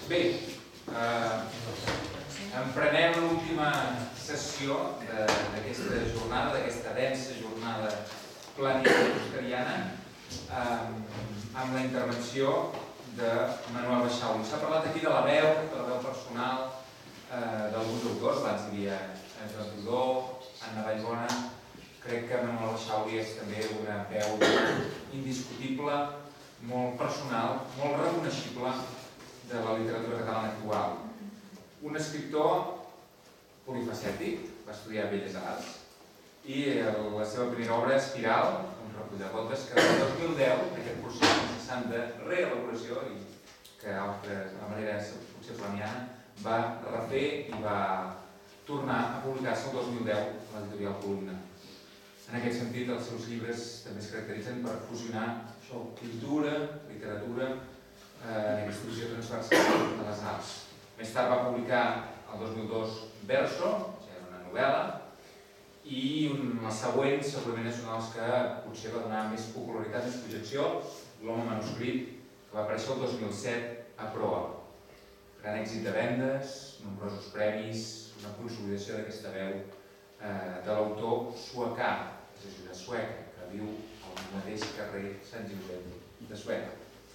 Bé, emprenem l'última sessió d'aquesta jornada, d'aquesta densa jornada planista fusteriana, amb la intervenció de Manuel Baixauli. S'ha parlat aquí de la veu personal d'alguns autors, abans hi havia Joan Tudó, Anna Vallbona. Crec que Manuel Baixauli és també una veu indiscutible, molt personal, molt reconeixible de la literatura catalana actual. Un escriptor polifacètic, va estudiar Belles Arts, i la seva primera obra, Espiral, un recull de contes que el 2010, en aquest procés incessant de reelaboració, i que de la manera potser flamiana, va refer i va tornar a publicar-se el 2010 a l'editorial Columna. En aquest sentit, els seus llibres també es caracteritzen per fusionar cultura, literatura, en aquesta visió transversal de les arts. Més tard va publicar el 2002 Verso, que era una novel·la, i els següents segurament és un dels que potser va donar més popularitat, més projecció, L'home manuscrit, que va aparèixer el 2007 a Proa. Gran èxit de vendes, nombrosos premis, una consolidació d'aquesta veu de l'autor suecà, és a dir, de Sueca, que viu al mateix carrer Sant Josep de Sueca.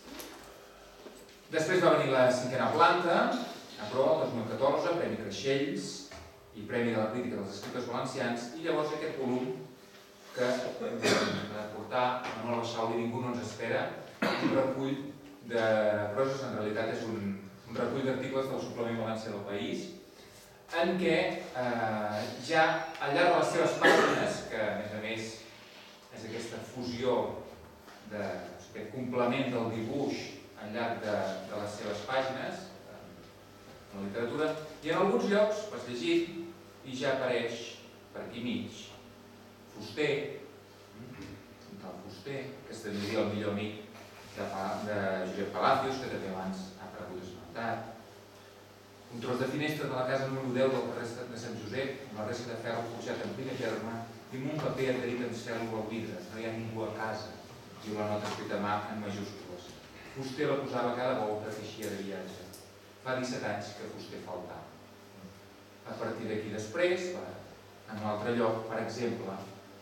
Després va venir la cinquena planta, a Proa, el 2014, Premi Creixells i Premi de la Crítica dels Escriptors Valencians, i llavors aquest volum que va portar Manuel Baixauli, Ningú no ens espera, un recull de proses, en realitat és un recull d'articles del suplement València del País, en què ja al llarg de les seves pàgines, que a més és aquesta fusió, aquest complement del dibuix al llarg de les seves pàgines, en la literatura, i en alguns llocs vas llegint i ja apareix per aquí mig Fuster, un tal Fuster, que esdevindria el millor amic de Josep Palacios, que també abans ha aparegut esmentat. Un tros de finestra de la casa número 10 del carrer de Sant Josep, amb la resta de ferro forjat en primer terme, i amb un paper adherit en cèl·lula al vidre. No hi ha ningú a casa, diu la nota escrita a mà en majúscules. Fuster la posava cada volta que eixia de viatge. Fa 17 anys que Fuster faltava. A partir d'aquí després, en un altre lloc, per exemple,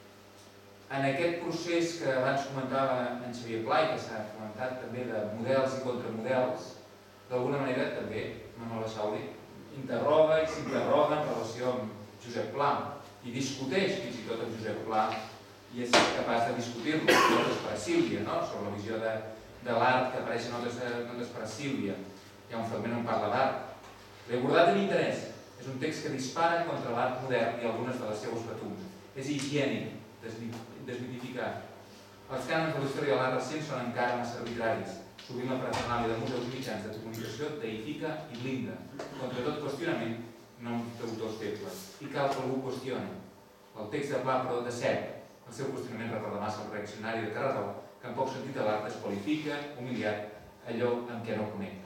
en aquest procés que abans comentava en Xavier Pla i que s'ha comentat també de models i contramodels, d'alguna manera també Manuel Baixauli interroga i s'interroga en relació amb Josep Pla i discuteix fins i tot amb Josep Pla i és capaç de discutir-lo, notes per a Sílvia, sobre la visió de l'art que apareix en notes per a Sílvia. Hi ha un fragment on parla d'art. L'he abordat amb interès. És un text que dispara contra l'art modern i algunes de les seues batums. És higiènic, desmitificat. Els cànons de la història de l'art recent són encara massa arbitraris. Sovint la parafernàlia de museus i mitjans de comunicació deïfica i blinda. Contra tot qüestionament, noms d'autors febles. I cal que algú qüestioni. El text de Pla, però, decep. El seu qüestionament recorda massa el reaccionari de Carreró, que en poc sentit de l'art desqualifica, humiliat, allò amb què no connecta.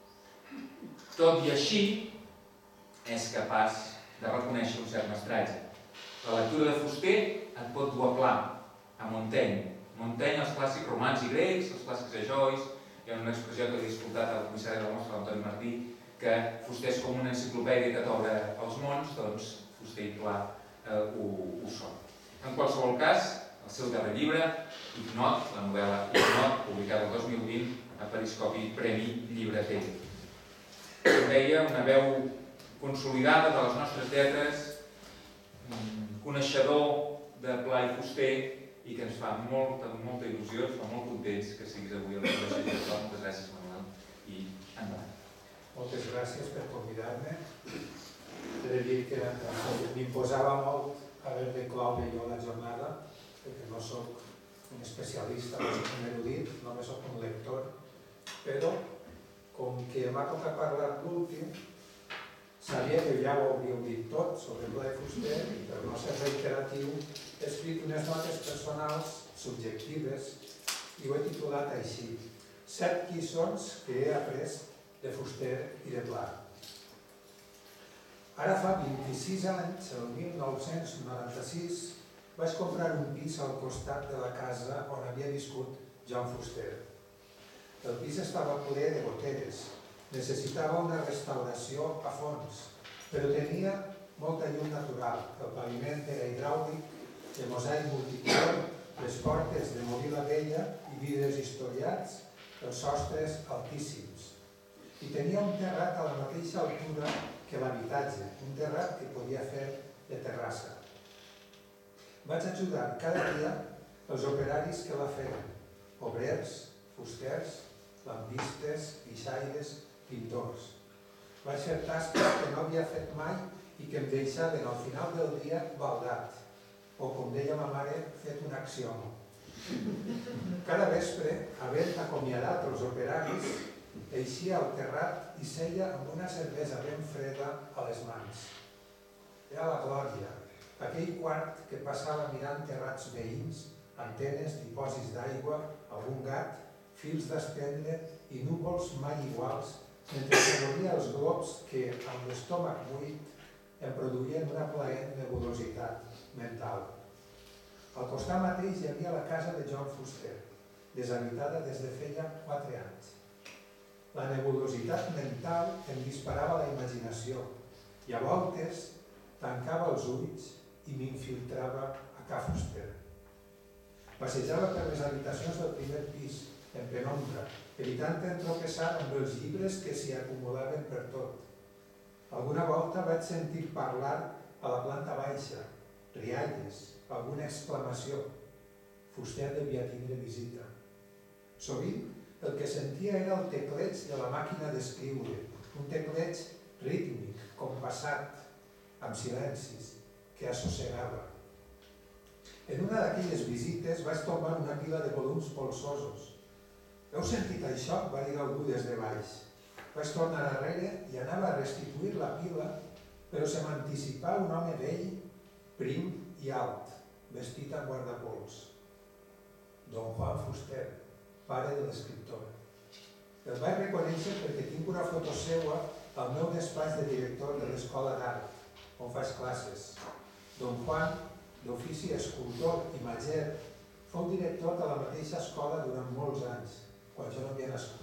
Tot i així, és capaç de reconèixer un cert mestratge. La lectura de Fuster et pot dur a Pla, a Montaigne. Montaigne, els clàssics romans i grecs, els clàssics de Joyce. Hi ha una expressió que he escoltat al comissari del mostre, l'Antoni Martí, que Fuster és com una enciclopèdia que t'obre els mons, doncs Fuster i Pla ho són. En qualsevol cas, el seu darrer llibre, Ignot, la novel·la Ignot, publicada el 2020 a Periscopi, Premi Llibreter. Com deia, una veu consolidada de les nostres lletres, coneixedor de Pla i Fuster, i que ens fa molta il·lusió, ens fa molt contents que siguis avui a la Universitat de Barcelona. Moltes gràcies, Manuel, i endavant. Moltes gràcies per convidar-me. He de dir que m'imposava molt haver de cloure jo la jornada, perquè no soc un especialista, no soc un erudit, només soc un lector, però com que m'ha tocat parlar l'últim, sabia que ja ho hauríeu dit tot sobre Pla i Fuster i per no ser reiteratiu he escrit unes notes personals subjectives i ho he titulat així: 7 lliçons que he après de Fuster i de Pla. Ara fa 26 anys, el 1996, vaig comprar un pis al costat de la casa on havia viscut Joan Fuster. El pis estava ple de goteres Necessitava una restauració a fons, però tenia molta llum natural. El paviment era hidràulic, de mosaic multicolor, les portes de mobila vella i vidres historiats, els sostres altíssims. I tenia un terrat a la mateixa altura que l'habitatge, un terrat que podia fer de terrassa. Vaig ajudar cada dia els operaris que la feien, obrers, fusters, lampistes, guixaires, pintors. Vaig fer tasques que no havia fet mai i que em deixaven al final del dia baldat, o com deia ma mare, fet un axioma. Cada vespre, havent acomiadat els operaris, eixia al terrat i seia amb una cervesa ben freda a les mans. Era la glòria, aquell quart que passava mirant terrats veïns, antenes, dipòsits d'aigua, algun gat, fils d'estendre i núvols mai iguals, mentre s'adoria els globs que, amb l'estómac buit, em produïen una plaent nebulositat mental. Al costat mateix hi havia la casa de John Fuster, deshabitada des de feia 4 anys. La nebulositat mental em disparava la imaginació i a voltes tancava els ulls i m'infiltrava a ca Fuster. Passejava per les habitacions del primer pis, en penombra, evitant entropeçar amb els llibres que s'hi acumulaven per tot. Alguna volta vaig sentir parlar a la planta baixa, rialles, alguna exclamació. Fuster devia tindre visita. Sovint el que sentia era el tecleig de la màquina d'escriure, un tecleig rítmic, compassat, amb silencis, que assossegava. En una d'aquelles visites vaig tombar una pila de volums polsosos. «Heu sentit això?», va dir algú des de baix. Vaig tornar darrere i anava a restituir la pila, però se m'anticipà un home vell, prim i alt, vestit amb guardapols. Don Juan Fuster, pare de l'escriptor. El vaig reconèixer perquè tinc una foto seua al meu despatx de director de l'Escola d'Art, on faig classes. Don Juan, d'ofici escultor i imatger, fou director de la mateixa escola durant molts anys, quan jo no havia nascut.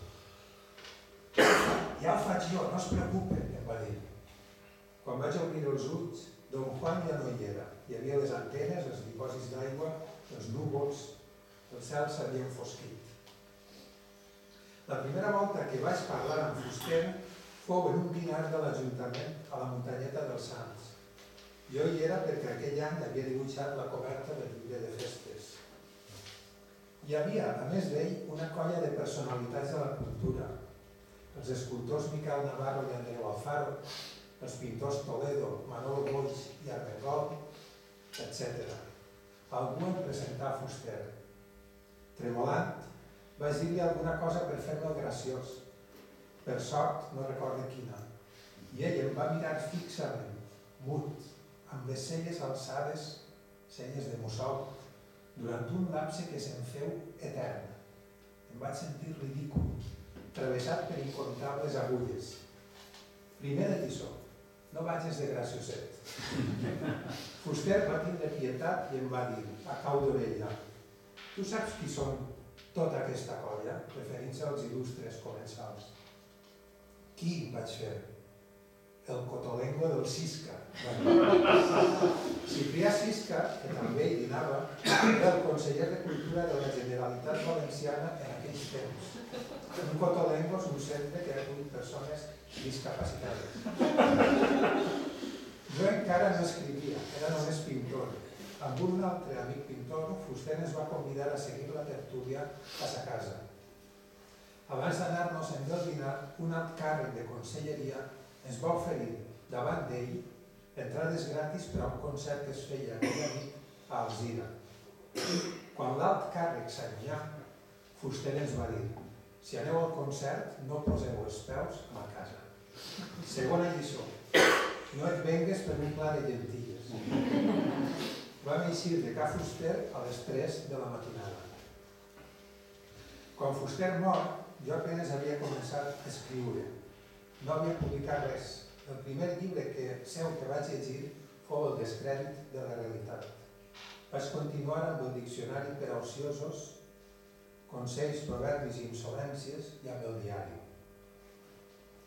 «Ja el faig jo, no es preocupe», em va dir. Quan vaig obrir els ulls, Don Juan ja no hi era. Hi havia les antenes, els dipòsits d'aigua, els núvols, el cel s'havia enfosquit. La primera volta que vaig parlar amb Fuster fou en un dinar de l'Ajuntament a la muntanyeta dels Sants. Jo hi era perquè aquell any havia dibuixat la coberta del llibre de festes. Hi havia, a més d'ell, una colla de personalitats de la cultura. Els escultors Miquel Navarro i Andreu Alfaro, els pintors Toledo, Manolo Boix i Armengol, etc. Algú em presentà a Fuster. Tremolant, vaig dir-li alguna cosa per fer-lo graciós. Per sort, no recordo quina. I ell em va mirar fixament, mut, amb les celles alçades, celles de mussol, durant un lapse que se'm feu etern. Em vaig sentir ridícul, travessat per incomptables agulles. Primera lliçó, no vagis de gracioset. Fuster va tindre pietat i em va dir, a cau d'orella, tu saps qui són tota aquesta colla, referint-se als il·lustres comensals? Qui, vaig fer? El cotolengo del Sisca. Ciprià Sisca, que també hi dinava, era el conseller de Cultura de la Generalitat Valenciana en aquells temps. Un cotolengo és un centre que recull persones discapacitades. Jo encara no escrivia, era només pintor. Amb un altre amic pintor, Fuster ens va convidar a seguir la tertúlia a sa casa. Abans d'anar-nos en el dinar, un alt càrrec de conselleria ens va oferir, davant d'ell, entrades gratis per a un concert que es feia aquella nit a Alzira. Quan l'alt càrrec s'allunyà, Fuster ens va dir, si aneu al concert, no poseu els peus a la casa. Segona lliçó, no et vengues per un pla de llentilles. Vam eixir de ca Fuster a les 3 de la matinada. Quan Fuster mor, jo apenas havia començat a escriure. No havia publicat res. El primer llibre seu que vaig llegir fou El descrèdit de la realitat. Vaig continuar amb el diccionari per a ociosos, consells, proverbis i insolències i amb el diari.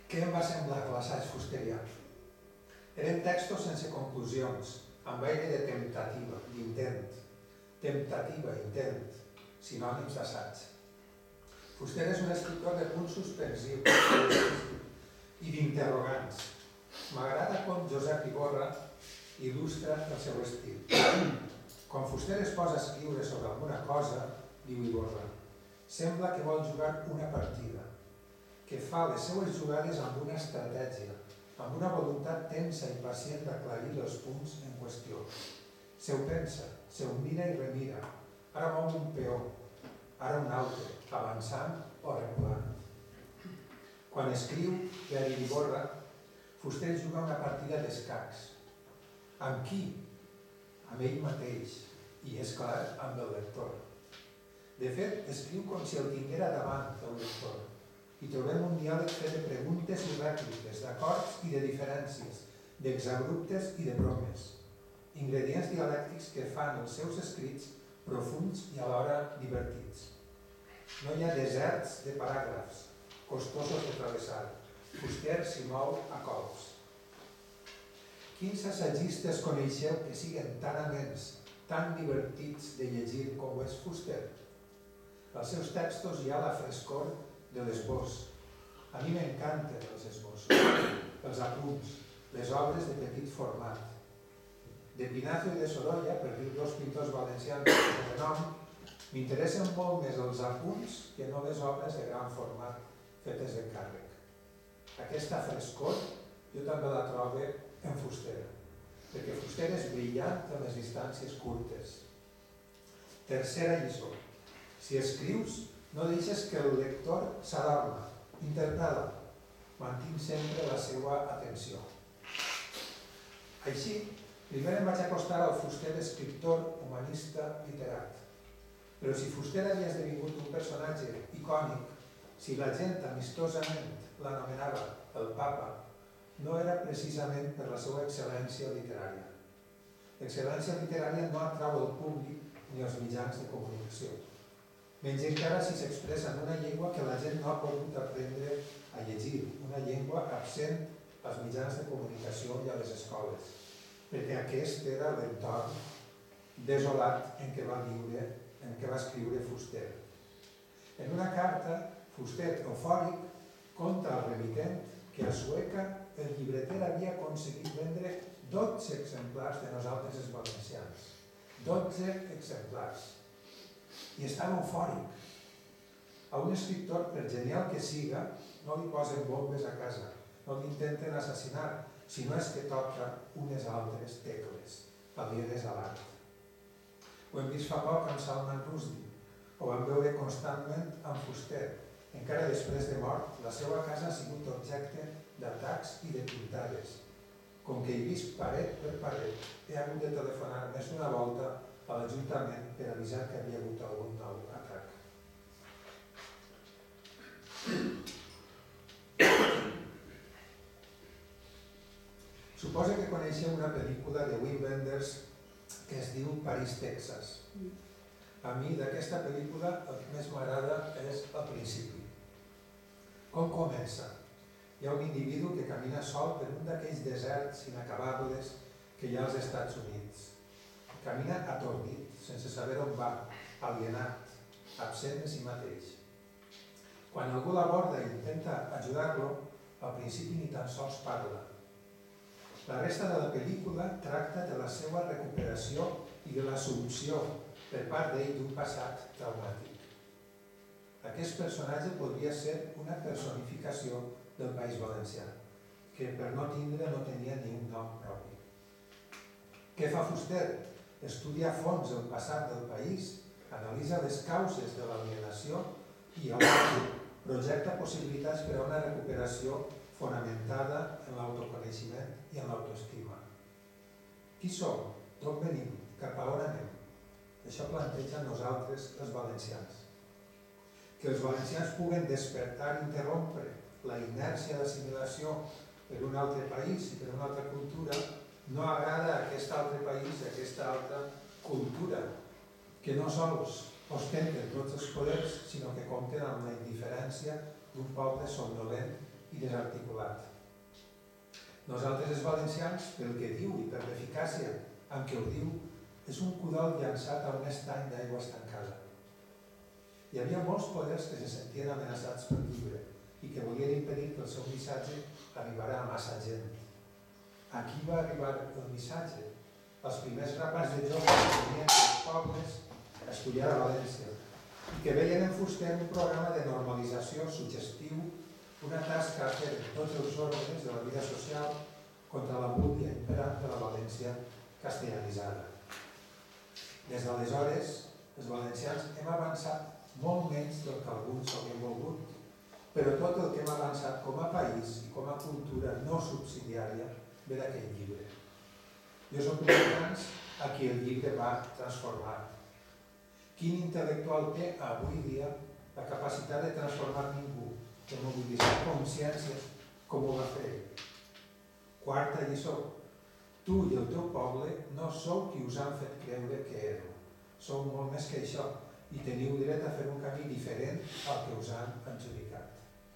Què em va semblar l'assaig fusterià? Eren textos sense conclusions, amb aire de temptativa, d'intent. Temptativa, intent, sinònims d'assaig. Fuster és un escriptor de punts suspensius i d'interrogants. M'agrada com Josep Iborra il·lustra el seu estil. Quan Fuster es posa a escriure sobre alguna cosa, diu Iborra, sembla que vol jugar una partida, que fa les seues jugades amb una estratègia, amb una voluntat tensa i pacient d'aclarir els punts en qüestió. Se ho pensa, se ho mira i remira. Ara mou un peó, ara un altre, avançant o reculant. Quan escriu, ja diu Iborra, Fuster juga una partida d'escacs. Amb qui? Amb ell mateix, i és clar, amb el lector. De fet, escriu com si el tinguera davant el lector. I trobem un diàleg fet de preguntes i rèpliques, d'acords i de diferències, d'exabruptes i de bromes. Ingredients dialèctics que fan els seus escrits profunds i alhora divertits. No hi ha deserts de paràgrafs, costosos de travessar. Fuster s'hi mou a cols. Quins assagistes coneixeu que siguen tan amens, tan divertits de llegir com ho és Fuster? Als seus textos hi ha la frescor de l'esbós. A mi m'encanten els esbossos, els apunts, les obres de petit format. De Pinazo i de Sorolla, per dir dos pintors valencians de renom, m'interessen molt més els apunts que no les obres de gran format fetes d'encàrrec. Aquesta frescor jo també la trobo en Fuster, perquè Fuster és brillant en les distàncies curtes. Tercera lliçó. Si escrius, no deixes que el lector s'adorma, interpel·la, mantint sempre la seva atenció. Així, primer em vaig acostar al Fuster escriptor, humanista, literat. Però si Fuster havia esdevingut un personatge icònic, si la gent amistosament l'anomenava el Papa, no era precisament per la seva excel·lència literària. L'excel·lència literària no atrau el públic ni els mitjans de comunicació. Menys encara si s'expressa en una llengua que la gent no ha pogut aprendre a llegir, una llengua absent als mitjans de comunicació i a les escoles, perquè aquest era l'entorn desolat en què va viure, en què va escriure Fuster. En una carta, Fuster, eufòric, conta al remitent que a Sueca el llibreter havia aconseguit vendre 12 exemplars de Nosaltres els Valencians. 12 exemplars. I estava eufòric. A un escriptor, per genial que siga, no li posen bombes a casa, no l'intenten assassinar, sinó és que toca unes altres tecles, alienes a l'art. Ho hem vist fa poc amb Salman Rushdie, ho vam veure constantment amb Fuster. Encara després de mort, la seva casa ha sigut objecte d'atacs i de pintades. Com que he vist paret per paret, he hagut de telefonar més d'una volta a l'Ajuntament per avisar que havia hagut algun nou atac. Suposo que coneixeu una pel·lícula de Wim Wenders que es diu París, Texas. A mi d'aquesta pel·lícula el que més m'agrada és el principi. Com comença? Hi ha un individu que camina sol per un d'aquells deserts inacabables que hi ha als Estats Units. Camina atordit, sense saber on va, alienat, absent de si mateix. Quan algú l'aborda i intenta ajudar-lo, al principi ni tan sols parla. La resta de la pel·lícula tracta de la seva recuperació i de l'assumpció per part d'ell d'un passat traumàtic. Aquest personatge podria ser una personificació del País Valencià, que per no tindre no tenia ni un nom propi. Què fa Fuster? Estudia a fons el passat del país, analitza les causes de l'alienació i alhora projecta possibilitats per a una recuperació fonamentada en l'autoconeixement i en l'autoestima. Qui som? D'on venim? Cap a on anem? Això planteja nosaltres, els valencians. Que els valencians puguen despertar i interrompre la inèrcia d'assimilació per un altre país i per una altra cultura no agrada a aquest altre país, a aquesta altra cultura, que no sols ostenten tots els poders, sinó que compten amb la indiferència d'un poble somnolent i desarticulat. Nosaltres, els valencians, pel que diu i per l'eficàcia amb què ho diu, és un cudol llançat a un estany d'aigua estancada. Hi havia molts poders que se sentien amenaçats pel llibre i que volien impedir que el seu missatge arribara a massa gent. A qui va arribar el missatge? Els primers rapars de joves que venien dels pobles a estudiar a València i que veien en Fuster un programa de normalització suggestiu, una tasca a fer en tots els ordres de la vida social contra la búllia imperant de la València castellanitzada. Des d'aleshores, els valencians hem avançat molt menys del que alguns haurien volgut, però tot el que hem avançat com a país i com a cultura no subsidiària ve d'aquell llibre. Jo soc un dels a qui el llibre va transformar. Quin intel·lectual té avui dia la capacitat de transformar ningú, de mobilitzar consciències com ho va fer ell? Quarta lliçó. Tu i el teu poble no sou qui us han fet creure que éreu. Sou molt més que això i teniu dret a fer un camí diferent al que us han adjudicat.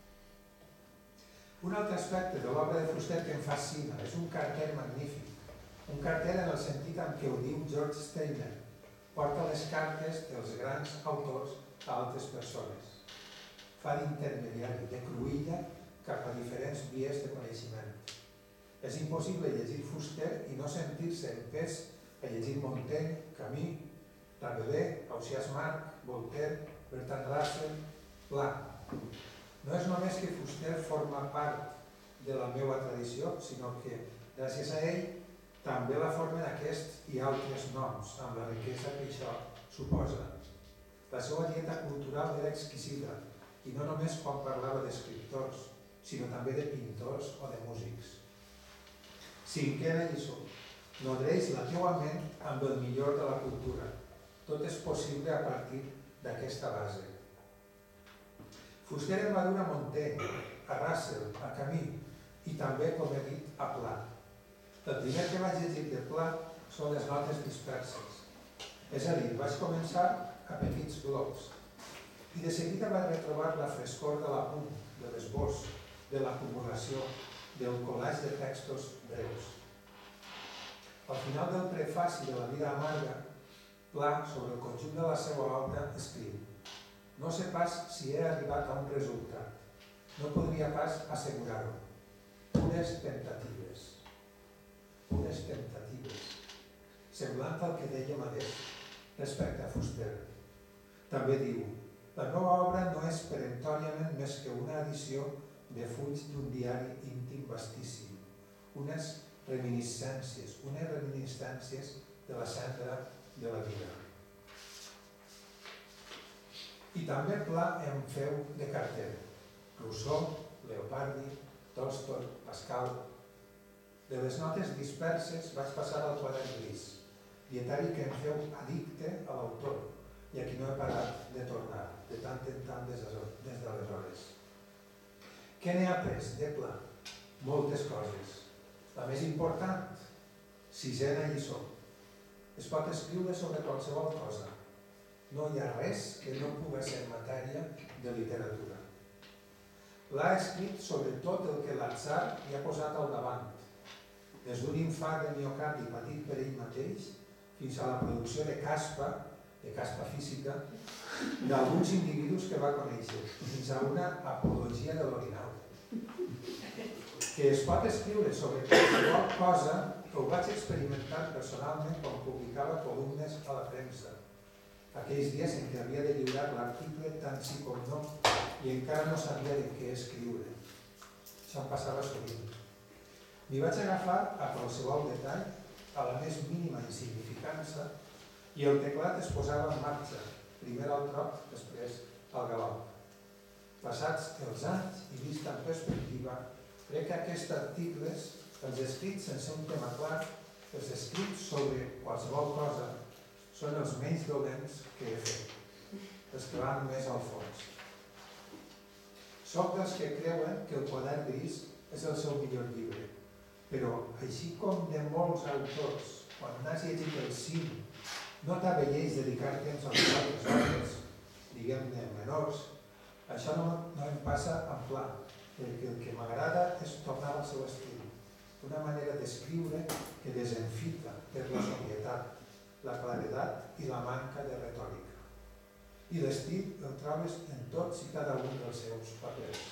Un altre aspecte de l'obra de Fuster que em fascina és un carter magnífic. Un carter en el sentit en què ho diu George Steiner. Porta les cartes dels grans autors a altres persones. Fa d'intermediari, de cruïlla cap a diferents vies de coneixement. És impossible llegir Fuster i no sentir-se empès a llegir Montaigne, Camus, Rabelais, Ausiàs Marc, Voltaire, Bertrand Russell, Pla. No és només que Fuster forma part de la meva tradició, sinó que, gràcies a ell, també la formen aquests i altres noms, amb la riquesa que això suposa. La seva dieta cultural era exquisida, i no només quan parlava d'escriptors, sinó també de pintors o de músics. Cinquena lliçó. Nodreix la teua ment amb el millor de la cultura. Tot és possible a partir d'aquesta base. Fuster en va dur a Montaigne, a Russell, a Camus i també, com he dit, a Pla. El primer que vaig llegir de Pla són les notes disperses. És a dir, vaig començar a petits blocs i de seguida vaig retrobar la frescor de l'apunt, de l'esbós, de l'acumulació, del collage de textos breus. Al final del prefaci de La vida amarga, Pla, sobre el conjunt de la seva obra, escriu: no sé pas si he arribat a un resultat. No podria pas assegurar-ho. Pures temptatives. Pures temptatives. Semblant al que deia Madés respecte a Fuster. També diu: la meva obra no és peremptòriament més que una edició de fulls d'un diari íntim vastíssim, unes reminiscències de la cendra de la vida. I també Pla em feu de carter. Rousseau, Leopardi, Tolstoi, Pascal. De les notes disperses vaig passar al quadern gris, dietari que em feu addicte a l'autor i a qui no he parat de tornar, de tant en tant des d'aleshores. Què n'he après de Pla? Moltes coses. La més important, sisena lliçó. Es pot escriure sobre qualsevol cosa. No hi ha res que no pugui ser matèria de literatura. L'ha escrit sobre tot el que l'atzar hi ha posat al davant, des d'un infart de miocardi patit per ell mateix fins a la producció de caspa física, d'alguns individus que va conèixer, fins a una apologia de l'orinal. Que es pot escriure sobre qualsevol cosa que ho vaig experimentar personalment quan publicava columnes a la premsa. Aquells dies en què havia de lliurar l'article tant sí com no i encara no sabia de què escriure. Això em passava sovint. M'hi vaig agafar a qualsevol detall, a la més mínima insignificança, i el teclat es posava en marxa, primer al trot, després al galop. Passats els anys i vist en perspectiva, crec que aquests articles, els escrits sense un tema clar, els escrits sobre qualsevol cosa, són els menys dolents que he fet, els que van més al fons. Soc dels que creuen que el quadern gris és el seu millor llibre, però així com de molts autors, quan n'has llegit el cim, no t'avelleis dedicar temps a les altres obres, diguem-ne menors, això no em passa en Pla. perquè el que m'agrada és tornar al seu estil, una manera d'escriure que desenfita per la sobrietat, la claredat i la manca de retòrica. I l'estil el trobes en tots i cada un dels seus papers.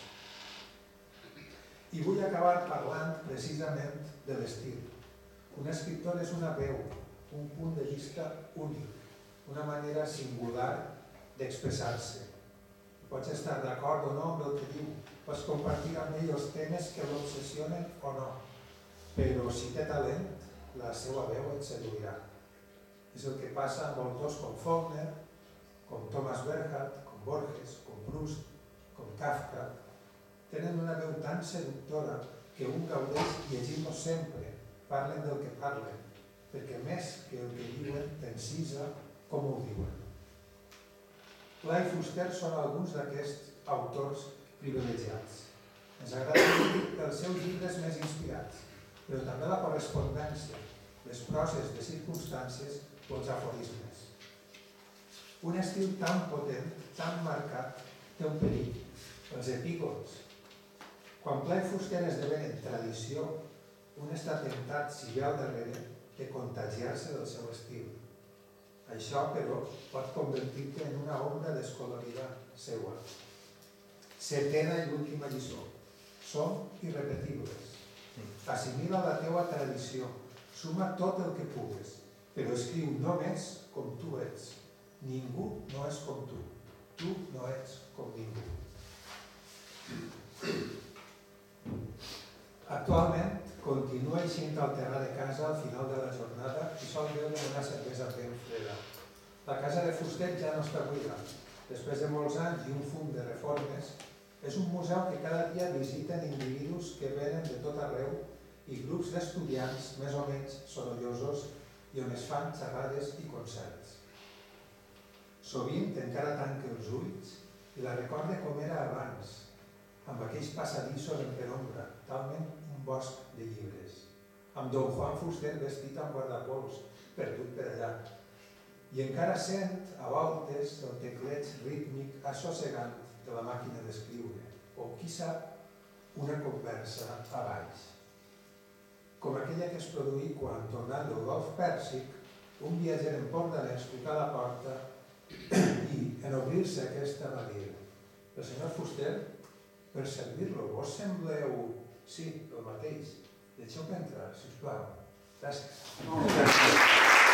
I vull acabar parlant precisament de l'estil. Un escriptor és una veu, un punt de vista únic, una manera singular d'expressar-se. Pots estar d'acord o no amb el que diu, pots compartir amb ell els temes que l'obsessionen o no, però si té talent, la seva veu et seduirà. És el que passa amb autors com Faulkner, com Thomas Bernhard, com Borges, com Proust, com Kafka. Tenen una veu tan seductora que un gaudeix llegint-los sempre, parlen del que parlen, perquè més que el que diuen t'encisa com ho diuen. Pla i Fuster són alguns d'aquests autors privilegiats. Ens agraden els seus llibres més inspirats, però també la correspondència, les proses de circumstàncies o els aforismes. Un estil tan potent, tan marcat, té un perill, els epígons. Quan Pla i Fuster esdevenen tradició, un està temptat, si ve al darrere, de contagiar-se del seu estil. Això, però, pot convertir-te en una ombra descolorida seua. Setena i última lliçó. Som irrepetibles. Assimila la teua tradició. Suma tot el que pugues, però escriu només com tu ets. Ningú no és com tu. Tu no ets com ningú. Actualment, continua eixint al terra de casa al final de la jornada i sol beure una cervesa ben freda. La casa de Fuster ja no està buida. Després de molts anys i un fum de reformes, és un museu que cada dia visiten individus que venen de tot arreu i grups d'estudiants més o menys sorollosos i on es fan xerrades i concerts. Sovint encara tanca els ulls i la recorda com era abans, amb aquells passadissos en penombra, talment un bosc de llibres, amb don Juan Fuster vestit amb guardapols, perdut per allà. I encara sent, a voltes, el tecleig rítmic assossegant de la màquina d'escriure, o, qui sap, una conversa a baix. Com aquella que es produí quan, tornant del Golf Pèrsic, un viatger en pordanès trucà a la porta i, en obrir-se aquesta, va dir: el senyor Fuster, per servir-lo, vos sembleu... Sí, el mateix. Deixeu que entrar, sisplau. Gràcies.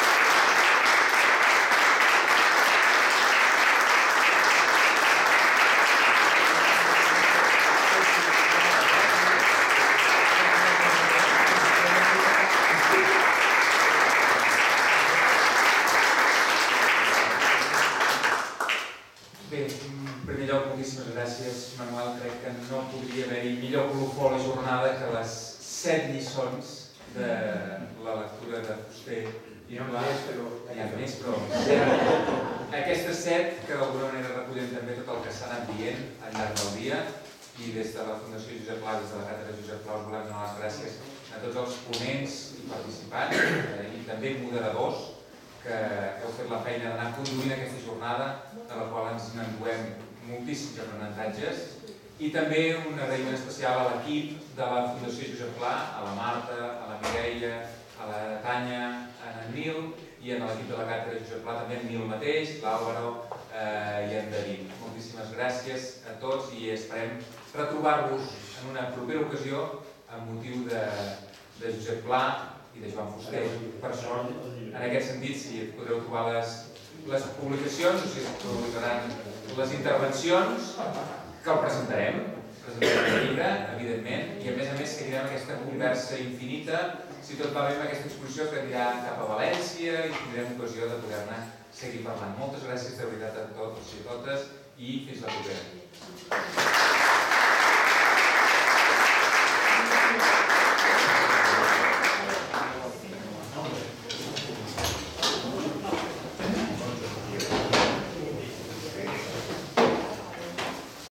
Bé, en primer lloc, moltíssimes gràcies, Manuel. Crec que no podria haver-hi millor colofó a la jornada que les 7 lliçons de la lectura de Fuster i Pla. Hi ha més, però aquestes 7 que d'alguna manera recullen també tot el que s'ha anat dient al llarg del dia, i des de la Fundació Josep Pla, des de la Càtedra Josep Pla, us volem donar les gràcies a tots els ponents i participants i també moderadors que heu fet la feina d'anar conduint aquesta jornada, de la qual ens n'enduem moltíssims aprenentatges, i també un agraïment especial a l'equip de la Fundació Josep Pla, a la Marta, a la Mireia, a la Tanya, a en Nil, i a l'equip de la Càtedra Josep Pla també en Nil mateix, l'Àlvaro i en David. Moltíssimes gràcies a tots i esperem retrobar-vos en una propera ocasió amb motiu de Josep Pla i de Joan Fuster. Per sort, en aquest sentit, si podreu trobar les publicacions, o si es publicaran les intervencions, que el presentarem el llibre, evidentment, i a més seguirem aquesta conversa infinita. Si tot va bé amb aquesta exposició, que anirà cap a València i tindrem ocasió de poder-ne seguir parlant. Moltes gràcies de veritat a tots i a totes i fins la propera.